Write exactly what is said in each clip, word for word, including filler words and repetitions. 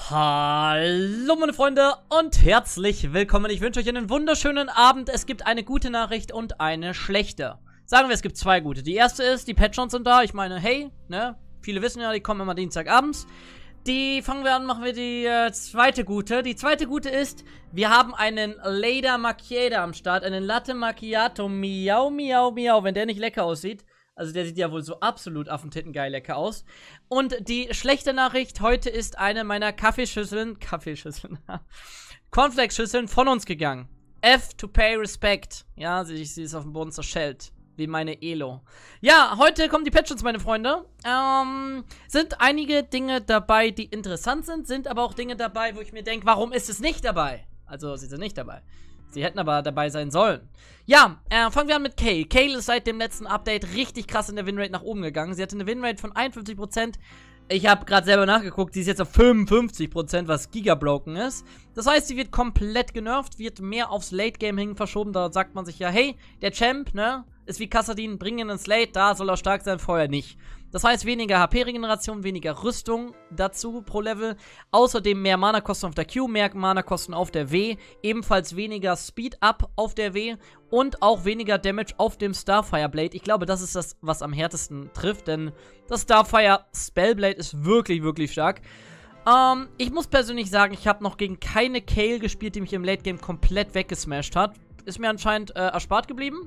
Hallo meine Freunde und herzlich willkommen. Ich wünsche euch einen wunderschönen Abend. Es gibt eine gute Nachricht und eine schlechte. Sagen wir, es gibt zwei gute. Die erste ist, die Patreons sind da. Ich meine, hey, ne? Viele wissen ja, die kommen immer Dienstagabends. Die fangen wir an, machen wir die äh, zweite gute. Die zweite gute ist, wir haben einen Later Macchiato am Start. Einen Latte Macchiato. Miau, miau, miau. Wenn der nicht lecker aussieht. Also der sieht ja wohl so absolut affentittengeil lecker aus. Und die schlechte Nachricht, heute ist eine meiner Kaffeeschüsseln, Kaffeeschüsseln, Cornflakes-Schüsseln von uns gegangen. F to pay respect. Ja, sie, sie ist auf dem Boden zerschellt. Wie meine Elo. Ja, heute kommen die Patreons, meine Freunde. Ähm, sind einige Dinge dabei, die interessant sind, sind aber auch Dinge dabei, wo ich mir denke, warum ist es nicht dabei? Also, sie sind nicht dabei. Sie hätten aber dabei sein sollen. Ja, äh, fangen wir an mit Kayle. Kayle ist seit dem letzten Update richtig krass in der Winrate nach oben gegangen. Sie hatte eine Winrate von einundfünfzig Prozent. Ich habe gerade selber nachgeguckt, sie ist jetzt auf fünfundfünfzig Prozent, was gigabroken ist. Das heißt, sie wird komplett genervt, wird mehr aufs Late-Game hin verschoben. Da sagt man sich ja, hey, der Champ, ne, ist wie Kassadin, bring ihn ins Late, da soll er stark sein, vorher nicht. Das heißt, weniger H P-Regeneration, weniger Rüstung dazu pro Level. Außerdem mehr Mana-Kosten auf der Q, mehr Mana-Kosten auf der W. Ebenfalls weniger Speed-Up auf der W. Und auch weniger Damage auf dem Starfire Blade. Ich glaube, das ist das, was am härtesten trifft. Denn das Starfire Spellblade ist wirklich, wirklich stark. Ähm, ich muss persönlich sagen, ich habe noch gegen keine Kayle gespielt, die mich im Late-Game komplett weggesmashed hat. Ist mir anscheinend äh, erspart geblieben.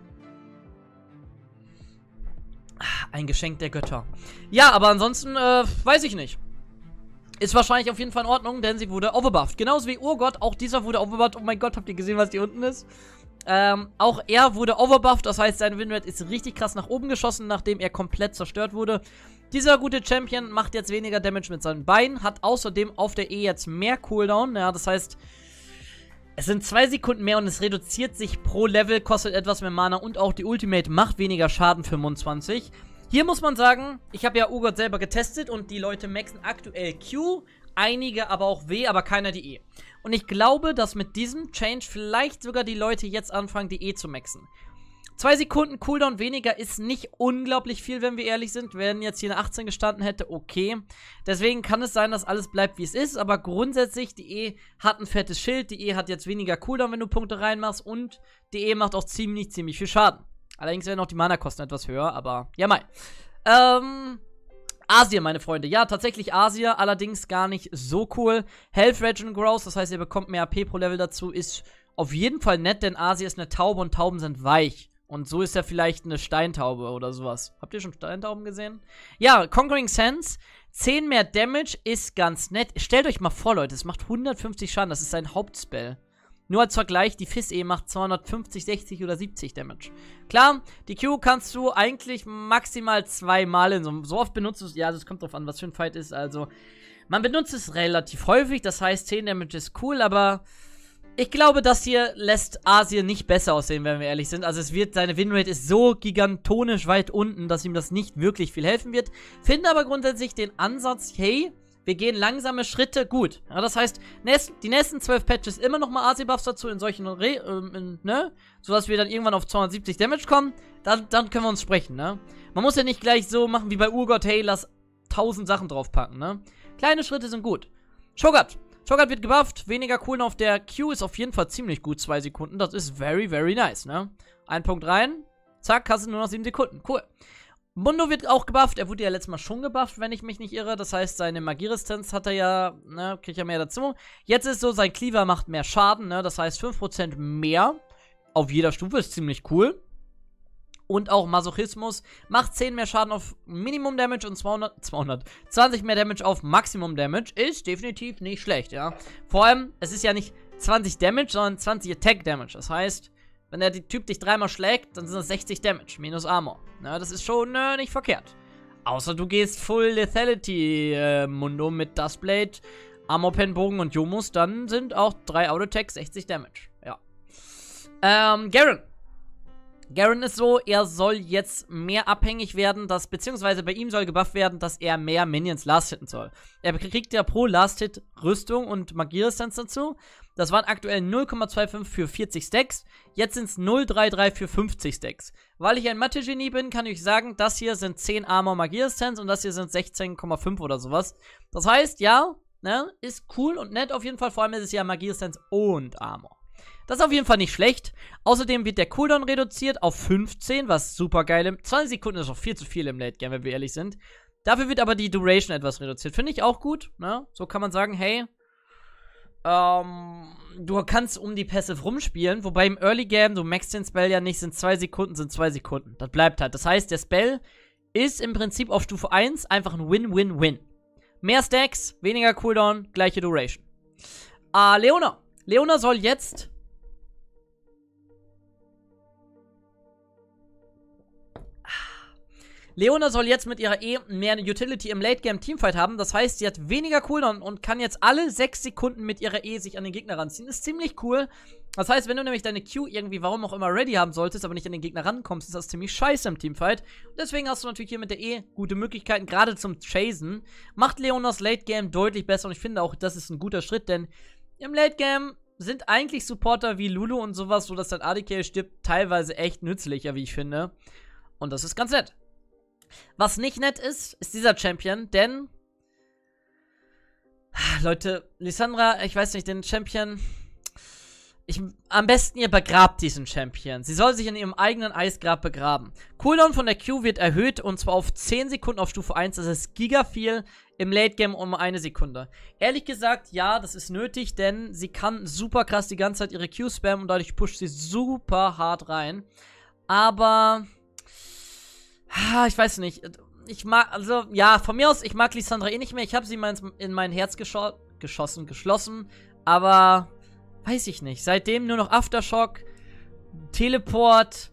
Ein Geschenk der Götter. Ja, aber ansonsten, äh, weiß ich nicht. Ist wahrscheinlich auf jeden Fall in Ordnung, denn sie wurde overbufft. Genauso wie Urgot, auch dieser wurde overbufft. Oh mein Gott, habt ihr gesehen, was hier unten ist? Ähm, auch er wurde overbufft, das heißt, seine Winrate ist richtig krass nach oben geschossen, nachdem er komplett zerstört wurde. Dieser gute Champion macht jetzt weniger Damage mit seinen Beinen, hat außerdem auf der E jetzt mehr Cooldown. Ja, das heißt, es sind zwei Sekunden mehr und es reduziert sich pro Level, kostet etwas mehr Mana und auch die Ultimate macht weniger Schaden, fünfundzwanzig. Hier muss man sagen, ich habe ja Urgot selber getestet und die Leute maxen aktuell Q, einige aber auch W, aber keiner die E. Und ich glaube, dass mit diesem Change vielleicht sogar die Leute jetzt anfangen, die E zu maxen. Zwei Sekunden Cooldown weniger ist nicht unglaublich viel, wenn wir ehrlich sind. Wenn jetzt hier eine achtzehn gestanden hätte, okay. Deswegen kann es sein, dass alles bleibt, wie es ist. Aber grundsätzlich, die E hat ein fettes Schild. Die E hat jetzt weniger Cooldown, wenn du Punkte reinmachst. Und die E macht auch ziemlich, ziemlich viel Schaden. Allerdings werden auch die Mana-Kosten etwas höher, aber ja, mal. Ähm... Asia, meine Freunde. Ja, tatsächlich Asia, allerdings gar nicht so cool. Health Regen Growth, das heißt, ihr bekommt mehr A P pro Level dazu, ist auf jeden Fall nett, denn Asia ist eine Taube und Tauben sind weich. Und so ist ja vielleicht eine Steintaube oder sowas. Habt ihr schon Steintauben gesehen? Ja, Conquering Sands. zehn mehr Damage ist ganz nett. Stellt euch mal vor, Leute, es macht hundertfünfzig Schaden. Das ist sein Hauptspell. Nur als Vergleich, die Fizz-E macht zweihundertfünfzig, sechzig oder siebzig Damage. Klar, die Q kannst du eigentlich maximal zweimal in so, so oft benutzt. Ja, das kommt drauf an, was für ein Fight ist. Also, man benutzt es relativ häufig. Das heißt, zehn Damage ist cool, aber ich glaube, das hier lässt Asien nicht besser aussehen, wenn wir ehrlich sind. Also es wird, seine Winrate ist so gigantonisch weit unten, dass ihm das nicht wirklich viel helfen wird. Finde aber grundsätzlich den Ansatz, hey, wir gehen langsame Schritte gut. Ja, das heißt, die nächsten zwölf Patches immer nochmal A C-Buffs dazu in solchen, Re ähm, in, ne, sodass wir dann irgendwann auf zweihundertsiebzig Damage kommen. Dann, dann können wir uns sprechen, ne. Man muss ja nicht gleich so machen wie bei Urgot, hey, lass tausend Sachen draufpacken, ne. Kleine Schritte sind gut. Shogat. Shogat wird gebufft, weniger Cooldown auf der Q ist auf jeden Fall ziemlich gut, zwei Sekunden, das ist very, very nice, ne? Ein Punkt rein, zack, hast du nur noch sieben Sekunden, cool. Mundo wird auch gebufft, er wurde ja letztes Mal schon gebufft, wenn ich mich nicht irre, das heißt, seine Magieresistenz hat er ja, ne, kriegt ja mehr dazu. Jetzt ist so, sein Cleaver macht mehr Schaden, ne, das heißt fünf Prozent mehr auf jeder Stufe, ist ziemlich cool. Und auch Masochismus macht zehn mehr Schaden auf Minimum Damage und zweihundert, zweihundert, zwanzig mehr Damage auf Maximum Damage. Ist definitiv nicht schlecht, ja. Vor allem, es ist ja nicht zwanzig Damage, sondern zwanzig Attack Damage. Das heißt, wenn der Typ dich dreimal schlägt, dann sind das sechzig Damage, minus Armor. Ja, das ist schon äh, nicht verkehrt. Außer du gehst Full Lethality äh, Mundo mit Dustblade, Armor-Pen-Bogen und Yomus, dann sind auch drei Auto-Attacks sechzig Damage. Ja. Ähm, Garen. Garen ist so, er soll jetzt mehr abhängig werden, dass, beziehungsweise bei ihm soll gebufft werden, dass er mehr Minions Last-Hitten soll. Er kriegt ja pro Last-Hit Rüstung und Magieresistenz dazu. Das waren aktuell null Komma fünfundzwanzig für vierzig Stacks, jetzt sind es null Komma dreiunddreißig für fünfzig Stacks. Weil ich ein Mathe-Genie bin, kann ich sagen, das hier sind zehn Armor Magieresistenz und das hier sind sechzehn Komma fünf oder sowas. Das heißt, ja, ne? Ist cool und nett auf jeden Fall. Vor allem ist es ja Magie-Essenz und Armor. Das ist auf jeden Fall nicht schlecht. Außerdem wird der Cooldown reduziert auf fünfzehn, was super geil ist. zwanzig Sekunden ist auch viel zu viel im Late Game, wenn wir ehrlich sind. Dafür wird aber die Duration etwas reduziert. Finde ich auch gut, ne? So kann man sagen, hey, ähm, du kannst um die Passive rumspielen, wobei im Early Game, du maxst den Spell ja nicht, sind zwei Sekunden, sind zwei Sekunden. Das bleibt halt. Das heißt, der Spell ist im Prinzip auf Stufe eins einfach ein Win-Win-Win. Mehr Stacks, weniger Cooldown, gleiche Duration. Ah, Leona. Leona soll jetzt Leona soll jetzt mit ihrer E mehr eine Utility im Late-Game-Teamfight haben. Das heißt, sie hat weniger Cooldown und kann jetzt alle sechs Sekunden mit ihrer E sich an den Gegner ranziehen. Ist ziemlich cool. Das heißt, wenn du nämlich deine Q irgendwie, warum auch immer, ready haben solltest, aber nicht an den Gegner rankommst, ist das ziemlich scheiße im Teamfight. Und deswegen hast du natürlich hier mit der E gute Möglichkeiten, gerade zum Chasen. Macht Leonas Late-Game deutlich besser und ich finde auch, das ist ein guter Schritt, denn im Late-Game sind eigentlich Supporter wie Lulu und sowas, so dass dein A D Carry stirbt, teilweise echt nützlicher, wie ich finde. Und das ist ganz nett. Was nicht nett ist, ist dieser Champion, denn Leute, Lissandra, ich weiß nicht, den Champion ich, am besten ihr begrabt diesen Champion. Sie soll sich in ihrem eigenen Eisgrab begraben. Cooldown von der Q wird erhöht und zwar auf zehn Sekunden auf Stufe eins. Das ist giga viel, im Late Game um eine Sekunde. Ehrlich gesagt, ja, das ist nötig, denn sie kann super krass die ganze Zeit ihre Q spammen und dadurch pusht sie super hart rein. Aber ich weiß nicht. Ich mag, also, ja, von mir aus, ich mag Lissandra eh nicht mehr. Ich habe sie in mein Herz gescho geschossen, geschlossen. Aber, weiß ich nicht. Seitdem nur noch Aftershock, Teleport,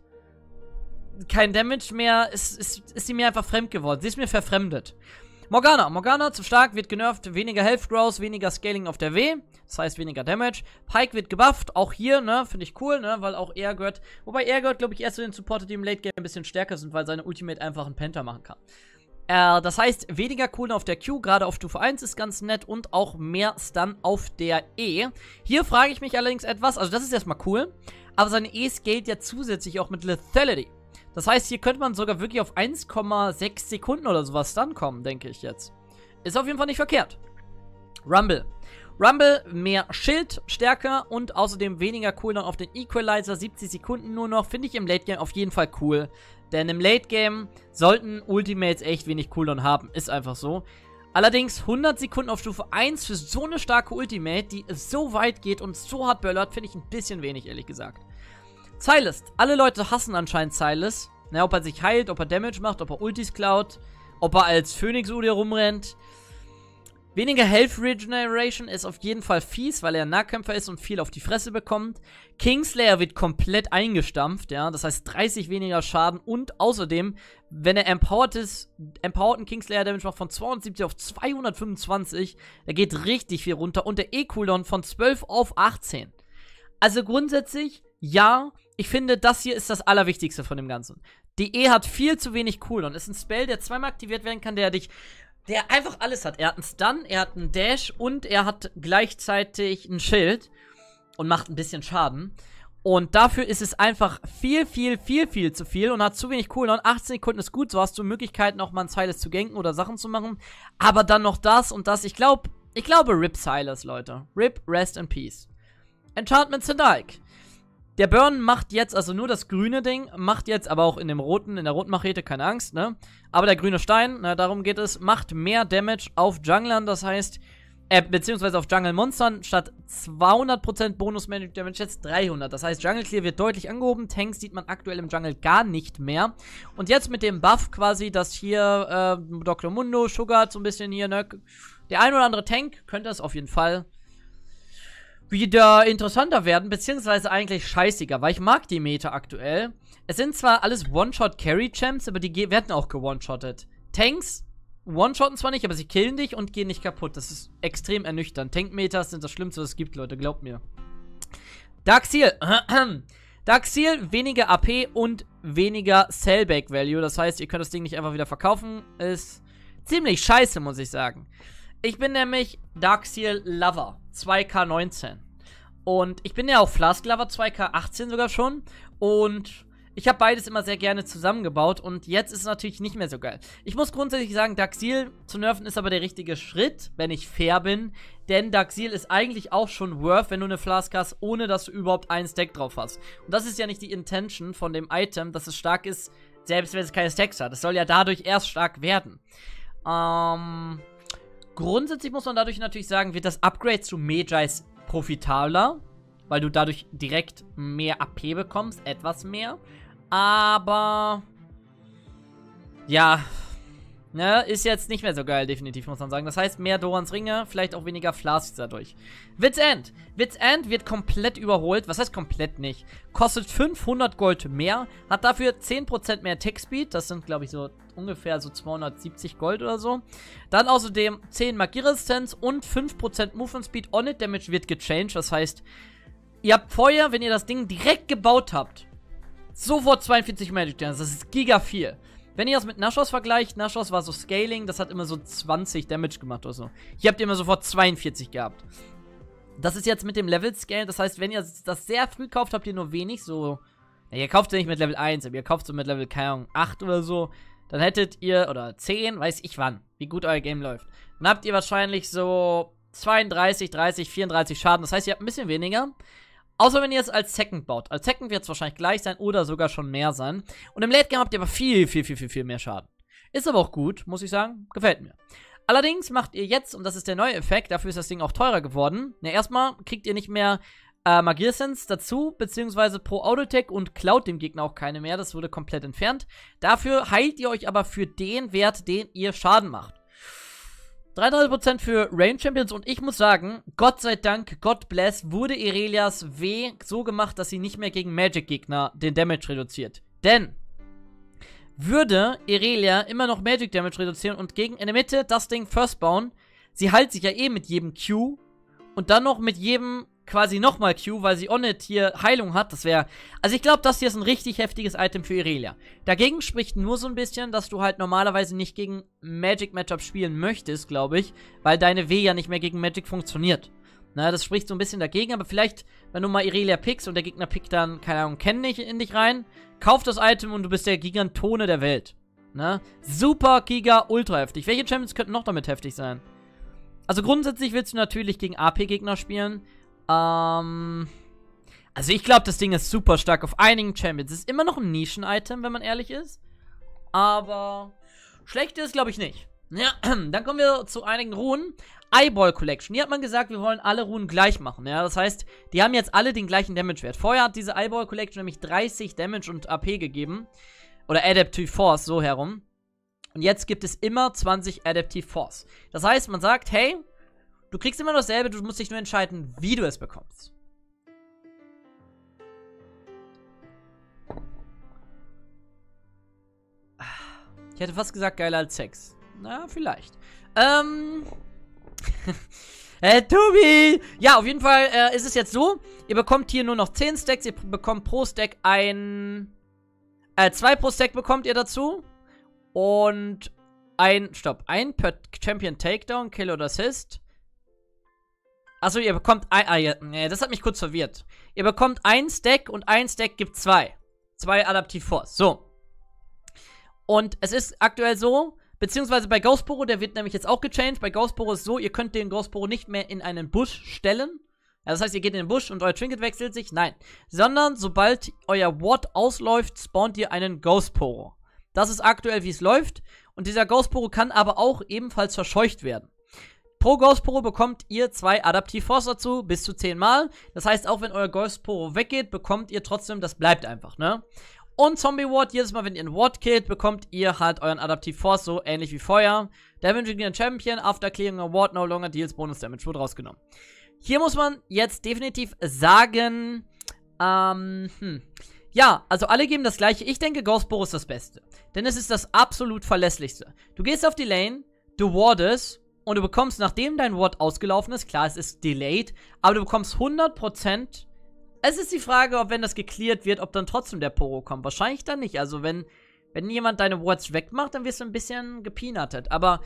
kein Damage mehr, ist, ist, ist sie mir einfach fremd geworden. Sie ist mir verfremdet. Morgana. Morgana zu stark, wird genervt. Weniger Health Growth, weniger Scaling auf der W. Das heißt weniger Damage. Pike wird gebufft. Auch hier, ne, finde ich cool, ne, weil auch er gehört. Wobei er gehört, glaube ich, erst zu den Supporter, die im Late Game ein bisschen stärker sind, weil seine Ultimate einfach einen Penta machen kann. Äh, das heißt, weniger Cooldown auf der Q, gerade auf Stufe eins ist ganz nett und auch mehr Stun auf der E. Hier frage ich mich allerdings etwas, also das ist erstmal cool, aber seine E scaled ja zusätzlich auch mit Lethality. Das heißt, hier könnte man sogar wirklich auf eins Komma sechs Sekunden oder sowas dann kommen, denke ich jetzt. Ist auf jeden Fall nicht verkehrt. Rumble. Rumble, mehr Schild, stärker und außerdem weniger Cooldown auf den Equalizer, siebzig Sekunden nur noch, finde ich im Late Game auf jeden Fall cool. Denn im Late Game sollten Ultimates echt wenig Cooldown haben, ist einfach so. Allerdings hundert Sekunden auf Stufe eins für so eine starke Ultimate, die so weit geht und so hart böllert, finde ich ein bisschen wenig, ehrlich gesagt. Silas. Alle Leute hassen anscheinend Silas. Na, ob er sich heilt, ob er Damage macht, ob er Ultis klaut, ob er als Phoenix-Ude rumrennt. Weniger Health Regeneration ist auf jeden Fall fies, weil er ein Nahkämpfer ist und viel auf die Fresse bekommt. Kingslayer wird komplett eingestampft, ja, das heißt dreißig weniger Schaden und außerdem, wenn er empowered ist, empowerten Kingslayer Damage macht von zweihundertsiebzig auf zweihundertfünfundzwanzig, da geht richtig viel runter und der E-Cooldown von zwölf auf achtzehn. Also grundsätzlich, ja, ich finde, das hier ist das Allerwichtigste von dem Ganzen. Die E hat viel zu wenig Cooldown. Ist ein Spell, der zweimal aktiviert werden kann, der dich, der einfach alles hat. Er hat einen Stun, er hat einen Dash und er hat gleichzeitig ein Schild und macht ein bisschen Schaden. Und dafür ist es einfach viel, viel, viel, viel zu viel und hat zu wenig Cooldown. achtzehn Sekunden ist gut, so hast du Möglichkeiten, auch mal ein Silas zu ganken oder Sachen zu machen. Aber dann noch das und das. Ich glaube, ich glaube, Rip Silas, Leute. Rip, Rest in Peace. Enchantment Zendike. Der Burn macht jetzt, also nur das grüne Ding, macht jetzt, aber auch in dem roten, in der roten Machete, keine Angst, ne? Aber der grüne Stein, ne, darum geht es, macht mehr Damage auf Junglern, das heißt, äh, beziehungsweise auf Jungle-Monstern, statt zweihundert Prozent Bonus-Magic Damage jetzt dreihundert. Das heißt, Jungle Clear wird deutlich angehoben, Tanks sieht man aktuell im Jungle gar nicht mehr. Und jetzt mit dem Buff quasi, dass hier, äh, Doktor Mundo, Sugar so ein bisschen hier, ne? Der ein oder andere Tank könnte es auf jeden Fall wieder interessanter werden, beziehungsweise eigentlich scheißiger, weil ich mag die Meta aktuell. Es sind zwar alles One-Shot-Carry-Champs, aber die werden auch ge-one-shottet. Tanks one-shotten zwar nicht, aber sie killen dich und gehen nicht kaputt. Das ist extrem ernüchternd. Tank-Metas sind das Schlimmste, was es gibt, Leute, glaubt mir. Darkseal. Darkseal, weniger A P und weniger Sellback-Value. Das heißt, ihr könnt das Ding nicht einfach wieder verkaufen. Ist ziemlich scheiße, muss ich sagen. Ich bin nämlich Darkseal-Lover. zwei K neunzehn. Und ich bin ja auch Flask-Lover, zwei K achtzehn sogar schon. Und Ich habe beides immer sehr gerne zusammengebaut und jetzt ist es natürlich nicht mehr so geil. Ich muss grundsätzlich sagen, Darkseal zu nerven ist aber der richtige Schritt, wenn ich fair bin. Denn Darkseal ist eigentlich auch schon worth, wenn du eine Flask hast, ohne dass du überhaupt einen Stack drauf hast. Und das ist ja nicht die Intention von dem Item, dass es stark ist, selbst wenn es keine Stacks hat. Es soll ja dadurch erst stark werden. Ähm, grundsätzlich muss man dadurch natürlich sagen, wird das Upgrade zu Magi's profitabler, weil du dadurch direkt mehr A P bekommst, etwas mehr. Aber ja, ne, ist jetzt nicht mehr so geil, definitiv, muss man sagen. Das heißt, mehr Dorans Ringe, vielleicht auch weniger Flasks dadurch. Wits End. Wits End wird komplett überholt. Was heißt komplett nicht? Kostet fünfhundert Gold mehr, hat dafür zehn Prozent mehr Attack Speed. Das sind, glaube ich, so ungefähr so zweihundertsiebzig Gold oder so. Dann außerdem zehn Magieresistenz und fünf Prozent Movement Speed. On-It Damage wird gechanged. Das heißt, ihr habt vorher, wenn ihr das Ding direkt gebaut habt, sofort zweiundvierzig Magic Damage. Das ist giga viel. Wenn ihr das mit Nashos vergleicht, Nashos war so Scaling, das hat immer so zwanzig Damage gemacht oder so. Hier habt ihr immer sofort zweiundvierzig gehabt. Das ist jetzt mit dem Level Scale, das heißt, wenn ihr das sehr früh kauft, habt ihr nur wenig, so. Ja, ihr kauft ja nicht mit Level eins, aber ihr kauft so mit Level, keine Ahnung, acht oder so. Dann hättet ihr, oder zehn, weiß ich wann, wie gut euer Game läuft. Dann habt ihr wahrscheinlich so zweiunddreißig, dreißig, vierunddreißig Schaden. Das heißt, ihr habt ein bisschen weniger. Außer wenn ihr es als Second baut. Als Second wird es wahrscheinlich gleich sein oder sogar schon mehr sein. Und im Late Game habt ihr aber viel, viel, viel, viel, viel mehr Schaden. Ist aber auch gut, muss ich sagen. Gefällt mir. Allerdings macht ihr jetzt, und das ist der neue Effekt, dafür ist das Ding auch teurer geworden. Na, erstmal kriegt ihr nicht mehr äh, Magiersense dazu, beziehungsweise pro Autotech und klaut dem Gegner auch keine mehr. Das wurde komplett entfernt. Dafür heilt ihr euch aber für den Wert, den ihr Schaden macht. dreiunddreißig Prozent für Range Champions und ich muss sagen, Gott sei Dank, God bless, wurde Irelias W so gemacht, dass sie nicht mehr gegen Magic-Gegner den Damage reduziert. Denn würde Irelia immer noch Magic Damage reduzieren und gegen in der Mitte das Ding first bauen, sie heilt sich ja eh mit jedem Q und dann noch mit jedem quasi nochmal Q, weil sie On-It hier Heilung hat, das wäre, also ich glaube, das hier ist ein richtig heftiges Item für Irelia. Dagegen spricht nur so ein bisschen, dass du halt normalerweise nicht gegen Magic-Matchup spielen möchtest, glaube ich, weil deine W ja nicht mehr gegen Magic funktioniert. Na, das spricht so ein bisschen dagegen, aber vielleicht, wenn du mal Irelia pickst und der Gegner pickt dann, keine Ahnung, Ken nicht in dich rein, kauf das Item und du bist der Gigantone der Welt. Na, super, giga, ultra heftig. Welche Champions könnten noch damit heftig sein? Also grundsätzlich willst du natürlich gegen A P-Gegner spielen. Ähm, also ich glaube, das Ding ist super stark auf einigen Champions. Es ist immer noch ein Nischen-Item, wenn man ehrlich ist. Aber schlecht ist, glaube ich, nicht. Ja, dann kommen wir zu einigen Runen. Eyeball Collection. Hier hat man gesagt, wir wollen alle Runen gleich machen. Ja, das heißt, die haben jetzt alle den gleichen Damage-Wert. Vorher hat diese Eyeball Collection nämlich dreißig Damage und A P gegeben. Oder Adaptive Force, so herum. Und jetzt gibt es immer zwanzig Adaptive Force. Das heißt, man sagt, hey, du kriegst immer dasselbe, du musst dich nur entscheiden, wie du es bekommst. Ich hätte fast gesagt, geiler als Sex. Na, vielleicht. Ähm. äh, Tobi! Ja, auf jeden Fall äh, ist es jetzt so, ihr bekommt hier nur noch zehn Stacks, ihr bekommt pro Stack ein. Äh, zwei pro Stack bekommt ihr dazu. Und ein, stopp, ein per Champion Takedown, Kill oder Assist. Achso, ihr bekommt ein, ah, ja, nee, das hat mich kurz verwirrt. Ihr bekommt ein Stack und ein Stack gibt zwei. Zwei Adaptive Force, so. Und es ist aktuell so, beziehungsweise bei Ghostporo, der wird nämlich jetzt auch gechanged. Bei Ghostporo ist so, ihr könnt den Ghostporo nicht mehr in einen Busch stellen. Ja, das heißt, ihr geht in den Busch und euer Trinket wechselt sich. Nein. Sondern, sobald euer Ward ausläuft, spawnt ihr einen Ghostporo. Das ist aktuell, wie es läuft. Und dieser Ghostporo kann aber auch ebenfalls verscheucht werden. Pro Ghostporo bekommt ihr zwei Adaptive Force dazu, bis zu zehn Mal. Das heißt, auch wenn euer Ghostporo weggeht, bekommt ihr trotzdem, das bleibt einfach, ne? Und Zombie Ward, jedes Mal, wenn ihr einen Ward killt, bekommt ihr halt euren Adaptive Force, so ähnlich wie vorher. Damaging the Champion, after clearing a Ward, no longer deals Bonus Damage, wurde rausgenommen. Hier muss man jetzt definitiv sagen, ähm, hm. Ja, also alle geben das gleiche. Ich denke, Ghostporo ist das Beste. Denn es ist das absolut verlässlichste. Du gehst auf die Lane, du wardest und du bekommst, nachdem dein Ward ausgelaufen ist, klar, es ist delayed, aber du bekommst hundert Prozent. Es ist die Frage, ob, wenn das gecleared wird, ob dann trotzdem der Poro kommt. Wahrscheinlich dann nicht. Also wenn, wenn jemand deine Wards wegmacht, dann wirst du ein bisschen gepeanutet. Aber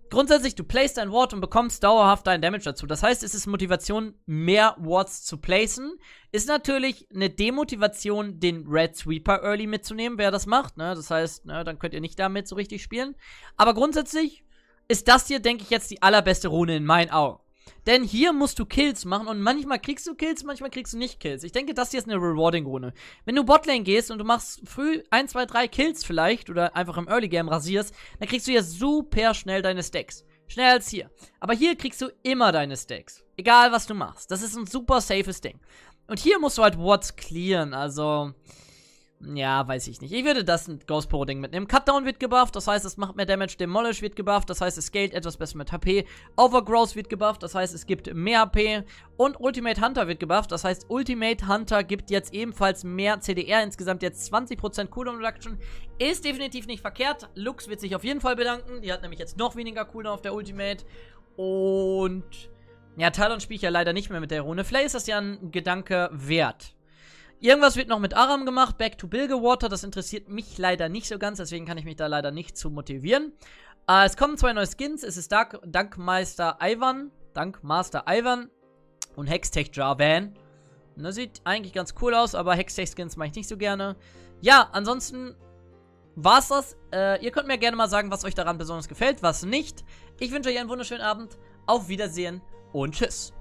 Grundsätzlich, du placest dein Ward und bekommst dauerhaft deinen Damage dazu. Das heißt, es ist Motivation, mehr Wards zu placen. Ist natürlich eine Demotivation, den Red Sweeper Early mitzunehmen, wer das macht. Ne? Das heißt, ne, dann könnt ihr nicht damit so richtig spielen. Aber grundsätzlich ist das hier, denke ich, jetzt die allerbeste Rune in meinen Augen. Denn hier musst du Kills machen und manchmal kriegst du Kills, manchmal kriegst du nicht Kills. Ich denke, das hier ist eine Rewarding-Rune. Wenn du Botlane gehst und du machst früh ein, zwei, drei Kills vielleicht oder einfach im Early Game rasierst, dann kriegst du hier super schnell deine Stacks. Schneller als hier. Aber hier kriegst du immer deine Stacks. Egal, was du machst. Das ist ein super safes Ding. Und hier musst du halt Wards clearen, also... Ja, weiß ich nicht. Ich würde das ein Ghost Poro-Ding mitnehmen. Cutdown wird gebufft, das heißt, es macht mehr Damage. Demolish wird gebufft, das heißt, es scaled etwas besser mit H P. Overgrowth wird gebufft, das heißt, es gibt mehr H P. Und Ultimate Hunter wird gebufft, das heißt, Ultimate Hunter gibt jetzt ebenfalls mehr C D R. Insgesamt jetzt zwanzig Prozent Cooldown Reduction. Ist definitiv nicht verkehrt. Lux wird sich auf jeden Fall bedanken. Die hat nämlich jetzt noch weniger Cooldown auf der Ultimate. Und... Ja, Talon spiele ich ja leider nicht mehr mit der Rune. Vielleicht ist das ja ein Gedanke wert. Irgendwas wird noch mit Aram gemacht, Back to Bilgewater, das interessiert mich leider nicht so ganz, deswegen kann ich mich da leider nicht zu motivieren. Äh, es kommen zwei neue Skins, es ist Dark, Dankmeister Ivan, Dankmaster Ivan und Hextech Jarvan. Das sieht eigentlich ganz cool aus, aber Hextech-Skins mache ich nicht so gerne. Ja, ansonsten war's das. Äh, ihr könnt mir gerne mal sagen, was euch daran besonders gefällt, was nicht. Ich wünsche euch einen wunderschönen Abend, auf Wiedersehen und tschüss.